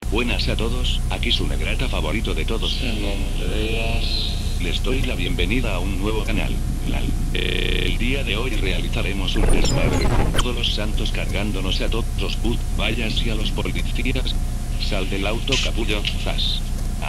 Buenas a todos, aquí su negrata favorito de todos. Les doy la bienvenida a un nuevo canal. El día de hoy realizaremos un desmadre con todos los santos cargándonos a todos los vayas y a los policías. Sal del auto, capullo, zas.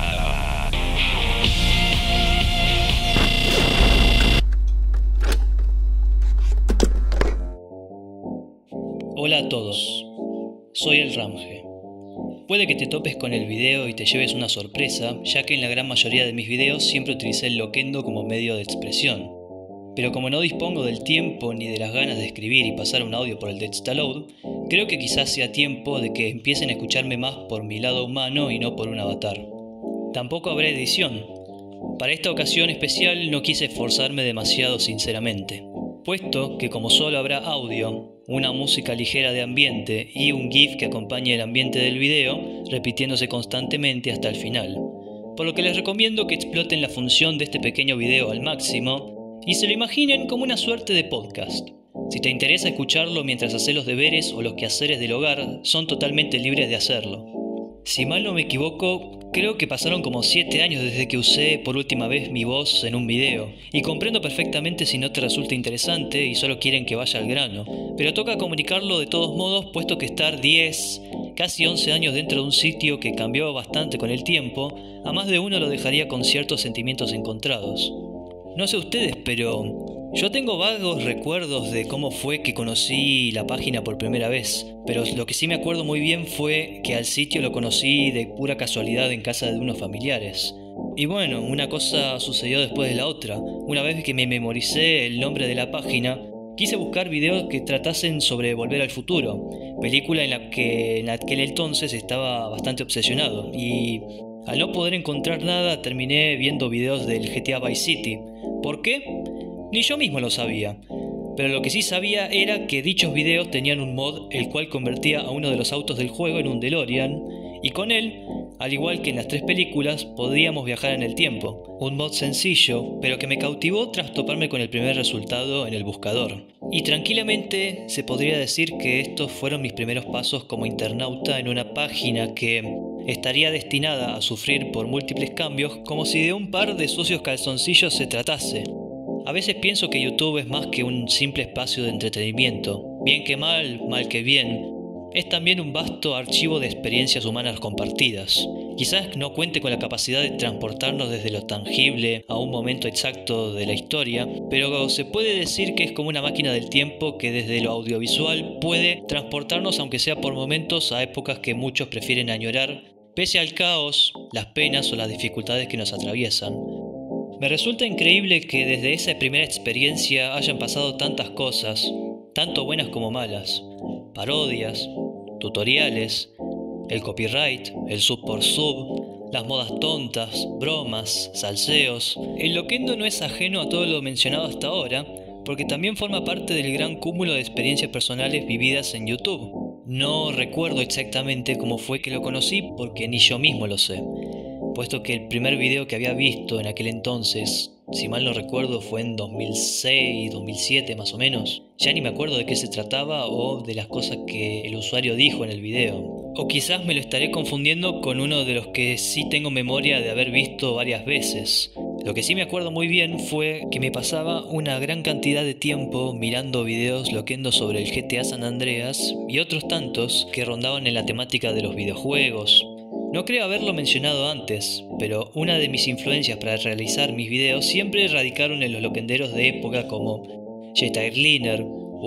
Hola a todos, soy el Ramje. Puede que te topes con el video y te lleves una sorpresa, ya que en la gran mayoría de mis videos siempre utilicé el loquendo como medio de expresión. Pero como no dispongo del tiempo ni de las ganas de escribir y pasar un audio por el Dextaload, creo que quizás sea tiempo de que empiecen a escucharme más por mi lado humano y no por un avatar. Tampoco habrá edición. Para esta ocasión especial no quise esforzarme demasiado sinceramente, puesto que como solo habrá audio, una música ligera de ambiente y un GIF que acompañe el ambiente del video, repitiéndose constantemente hasta el final. Por lo que les recomiendo que exploten la función de este pequeño video al máximo y se lo imaginen como una suerte de podcast. Si te interesa escucharlo mientras haces los deberes o los quehaceres del hogar, son totalmente libres de hacerlo. Si mal no me equivoco, creo que pasaron como 7 años desde que usé por última vez mi voz en un video, y comprendo perfectamente si no te resulta interesante y solo quieren que vaya al grano, pero toca comunicarlo de todos modos, puesto que estar 10, casi 11 años dentro de un sitio que cambió bastante con el tiempo, a más de uno lo dejaría con ciertos sentimientos encontrados. No sé ustedes, pero yo tengo vagos recuerdos de cómo fue que conocí la página por primera vez, pero lo que sí me acuerdo muy bien fue que al sitio lo conocí de pura casualidad en casa de unos familiares. Y bueno, una cosa sucedió después de la otra. Una vez que me memoricé el nombre de la página, quise buscar videos que tratasen sobre Volver al Futuro, película en la que en aquel entonces estaba bastante obsesionado, y al no poder encontrar nada terminé viendo videos del GTA Vice City. ¿Por qué? Ni yo mismo lo sabía, pero lo que sí sabía era que dichos videos tenían un mod el cual convertía a uno de los autos del juego en un DeLorean, y con él, al igual que en las 3 películas, podíamos viajar en el tiempo. Un mod sencillo, pero que me cautivó tras toparme con el primer resultado en el buscador. Y tranquilamente se podría decir que estos fueron mis primeros pasos como internauta en una página que estaría destinada a sufrir por múltiples cambios, como si de un par de sucios calzoncillos se tratase. A veces pienso que YouTube es más que un simple espacio de entretenimiento. Bien que mal, mal que bien, es también un vasto archivo de experiencias humanas compartidas. Quizás no cuente con la capacidad de transportarnos desde lo tangible a un momento exacto de la historia, pero se puede decir que es como una máquina del tiempo que desde lo audiovisual puede transportarnos, aunque sea por momentos, a épocas que muchos prefieren añorar, pese al caos, las penas o las dificultades que nos atraviesan. Me resulta increíble que desde esa primera experiencia hayan pasado tantas cosas, tanto buenas como malas. Parodias, tutoriales, el copyright, el sub por sub, las modas tontas, bromas, salseos. El loquendo no es ajeno a todo lo mencionado hasta ahora, porque también forma parte del gran cúmulo de experiencias personales vividas en YouTube. No recuerdo exactamente cómo fue que lo conocí, porque ni yo mismo lo sé, puesto que el primer video que había visto en aquel entonces, si mal no recuerdo, fue en 2006, 2007 más o menos. Ya ni me acuerdo de qué se trataba o de las cosas que el usuario dijo en el video. O quizás me lo estaré confundiendo con uno de los que sí tengo memoria de haber visto varias veces. Lo que sí me acuerdo muy bien fue que me pasaba una gran cantidad de tiempo mirando videos loquendo sobre el GTA San Andreas y otros tantos que rondaban en la temática de los videojuegos. No creo haberlo mencionado antes, pero una de mis influencias para realizar mis videos siempre radicaron en los loquenderos de época como J-Tyrliner,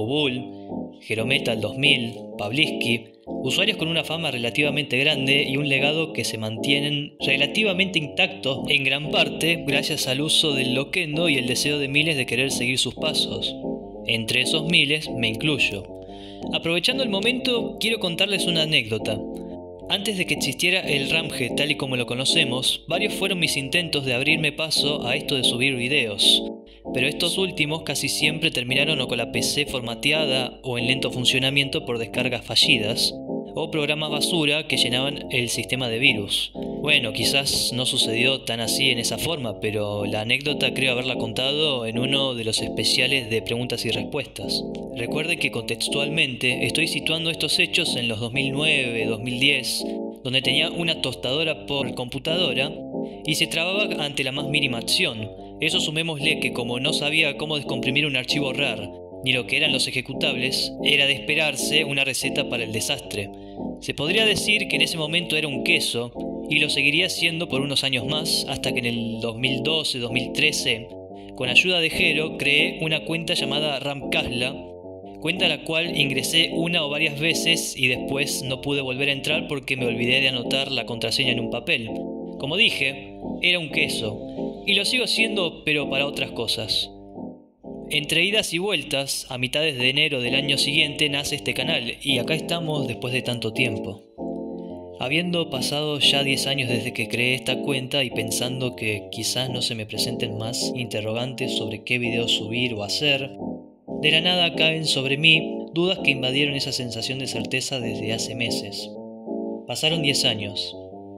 Ubul, Gerometal 2000, Pavlisky, usuarios con una fama relativamente grande y un legado que se mantienen relativamente intactos en gran parte gracias al uso del loquendo y el deseo de miles de querer seguir sus pasos. Entre esos miles me incluyo. Aprovechando el momento, quiero contarles una anécdota. Antes de que existiera el Ramje tal y como lo conocemos, varios fueron mis intentos de abrirme paso a esto de subir videos, pero estos últimos casi siempre terminaron o con la PC formateada o en lento funcionamiento por descargas fallidas, o programas basura que llenaban el sistema de virus. Bueno, quizás no sucedió tan así en esa forma, pero la anécdota creo haberla contado en uno de los especiales de preguntas y respuestas. Recuerden que contextualmente estoy situando estos hechos en los 2009, 2010, donde tenía una tostadora por computadora y se trababa ante la más mínima acción. Eso sumémosle que como no sabía cómo descomprimir un archivo RAR, ni lo que eran los ejecutables, era de esperarse una receta para el desastre. Se podría decir que en ese momento era un queso, y lo seguiría siendo por unos años más, hasta que en el 2012-2013, con ayuda de Jero, creé una cuenta llamada Ramkasla, cuenta a la cual ingresé una o varias veces y después no pude volver a entrar porque me olvidé de anotar la contraseña en un papel. Como dije, era un queso, y lo sigo siendo pero para otras cosas. Entre idas y vueltas, a mitades de enero del año siguiente nace este canal, y acá estamos después de tanto tiempo. Habiendo pasado ya 10 años desde que creé esta cuenta y pensando que quizás no se me presenten más interrogantes sobre qué videos subir o hacer, de la nada caen sobre mí dudas que invadieron esa sensación de certeza desde hace meses. Pasaron 10 años.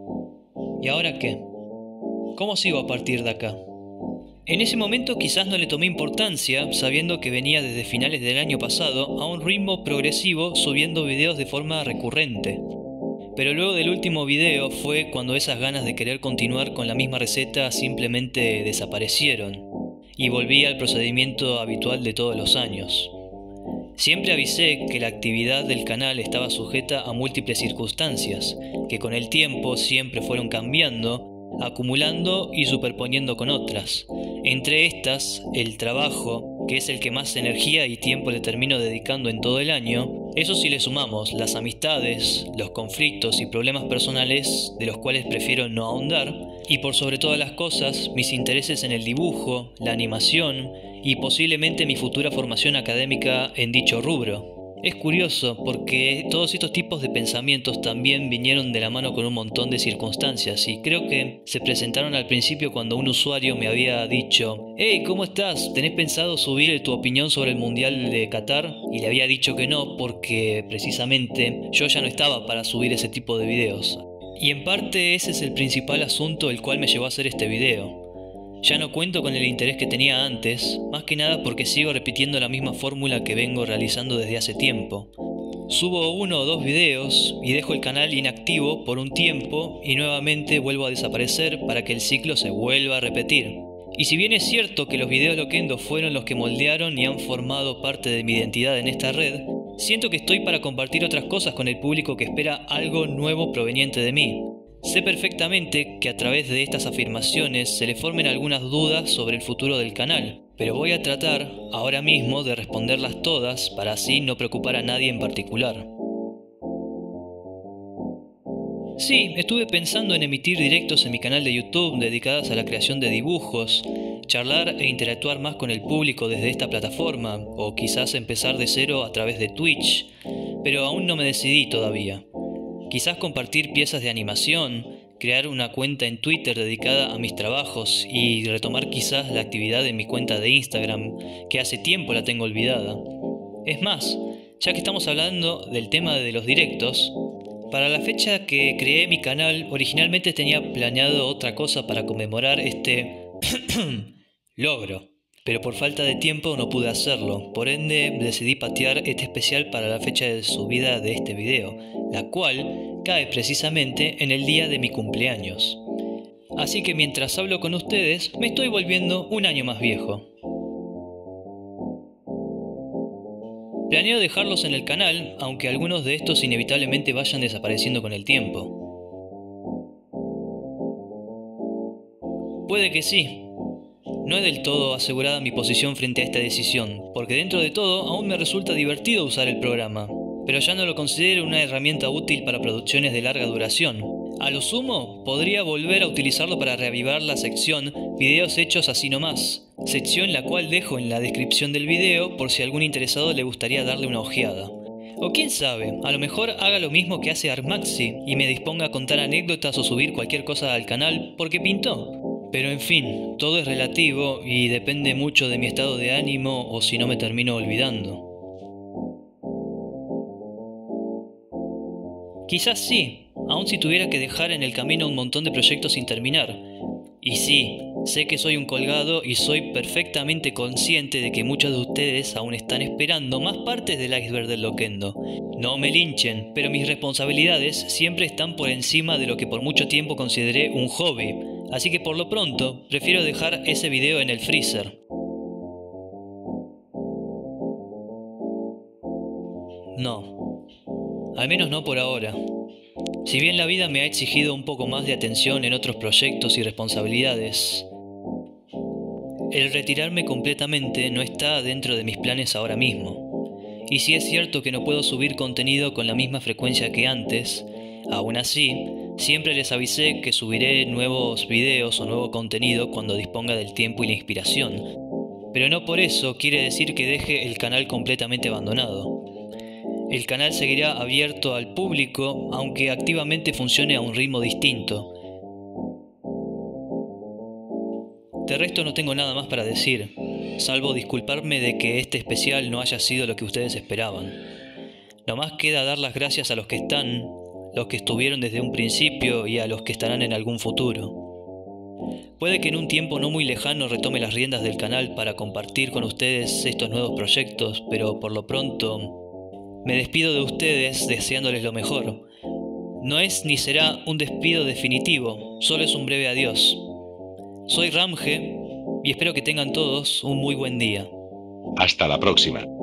¿Y ahora qué? ¿Cómo sigo a partir de acá? En ese momento quizás no le tomé importancia, sabiendo que venía desde finales del año pasado a un ritmo progresivo subiendo videos de forma recurrente. Pero luego del último video fue cuando esas ganas de querer continuar con la misma receta simplemente desaparecieron, y volví al procedimiento habitual de todos los años. Siempre avisé que la actividad del canal estaba sujeta a múltiples circunstancias, que con el tiempo siempre fueron cambiando, acumulando y superponiendo con otras. Entre estas, el trabajo, que es el que más energía y tiempo le termino dedicando en todo el año. Eso si le sumamos las amistades, los conflictos y problemas personales de los cuales prefiero no ahondar, y por sobre todas las cosas, mis intereses en el dibujo, la animación y posiblemente mi futura formación académica en dicho rubro. Es curioso porque todos estos tipos de pensamientos también vinieron de la mano con un montón de circunstancias y creo que se presentaron al principio cuando un usuario me había dicho: «Hey, ¿cómo estás? ¿Tenés pensado subir tu opinión sobre el Mundial de Qatar?» Y le había dicho que no porque precisamente yo ya no estaba para subir ese tipo de videos. Y en parte ese es el principal asunto el cual me llevó a hacer este video. Ya no cuento con el interés que tenía antes, más que nada porque sigo repitiendo la misma fórmula que vengo realizando desde hace tiempo. Subo 1 o 2 videos y dejo el canal inactivo por un tiempo y nuevamente vuelvo a desaparecer para que el ciclo se vuelva a repetir. Y si bien es cierto que los videos Loquendo fueron los que moldearon y han formado parte de mi identidad en esta red, siento que estoy para compartir otras cosas con el público que espera algo nuevo proveniente de mí. Sé perfectamente que a través de estas afirmaciones se le formen algunas dudas sobre el futuro del canal, pero voy a tratar ahora mismo de responderlas todas para así no preocupar a nadie en particular. Sí, estuve pensando en emitir directos en mi canal de YouTube dedicados a la creación de dibujos, charlar e interactuar más con el público desde esta plataforma, o quizás empezar de cero a través de Twitch, pero aún no me decidí todavía. Quizás compartir piezas de animación, crear una cuenta en Twitter dedicada a mis trabajos y retomar quizás la actividad en mi cuenta de Instagram, que hace tiempo la tengo olvidada. Es más, ya que estamos hablando del tema de los directos, para la fecha que creé mi canal originalmente tenía planeado otra cosa para conmemorar este logro. Pero por falta de tiempo no pude hacerlo, por ende decidí patear este especial para la fecha de subida de este video, la cual cae precisamente en el día de mi cumpleaños. Así que mientras hablo con ustedes, me estoy volviendo un año más viejo. Planeo dejarlos en el canal, aunque algunos de estos inevitablemente vayan desapareciendo con el tiempo. Puede que sí. No es del todo asegurada mi posición frente a esta decisión, porque dentro de todo aún me resulta divertido usar el programa, pero ya no lo considero una herramienta útil para producciones de larga duración. A lo sumo, podría volver a utilizarlo para reavivar la sección Videos hechos así nomás, sección la cual dejo en la descripción del video por si a algún interesado le gustaría darle una ojeada. O quién sabe, a lo mejor haga lo mismo que hace Armaxi y me disponga a contar anécdotas o subir cualquier cosa al canal porque pintó. Pero en fin, todo es relativo y depende mucho de mi estado de ánimo o si no me termino olvidando. Quizás sí, aun si tuviera que dejar en el camino un montón de proyectos sin terminar. Y sí, sé que soy un colgado y soy perfectamente consciente de que muchos de ustedes aún están esperando más partes del iceberg del Loquendo. No me linchen, pero mis responsabilidades siempre están por encima de lo que por mucho tiempo consideré un hobby, así que por lo pronto prefiero dejar ese video en el freezer. No, al menos no por ahora. Si bien la vida me ha exigido un poco más de atención en otros proyectos y responsabilidades, el retirarme completamente no está dentro de mis planes ahora mismo. Y si es cierto que no puedo subir contenido con la misma frecuencia que antes, aún así, siempre les avisé que subiré nuevos videos o nuevo contenido cuando disponga del tiempo y la inspiración. Pero no por eso quiere decir que deje el canal completamente abandonado. El canal seguirá abierto al público, aunque activamente funcione a un ritmo distinto. De resto no tengo nada más para decir, salvo disculparme de que este especial no haya sido lo que ustedes esperaban. Nomás queda dar las gracias a los que están, los que estuvieron desde un principio y a los que estarán en algún futuro. Puede que en un tiempo no muy lejano retome las riendas del canal para compartir con ustedes estos nuevos proyectos, pero por lo pronto me despido de ustedes deseándoles lo mejor. No es ni será un despido definitivo, solo es un breve adiós. Soy Ramge y espero que tengan todos un muy buen día. Hasta la próxima.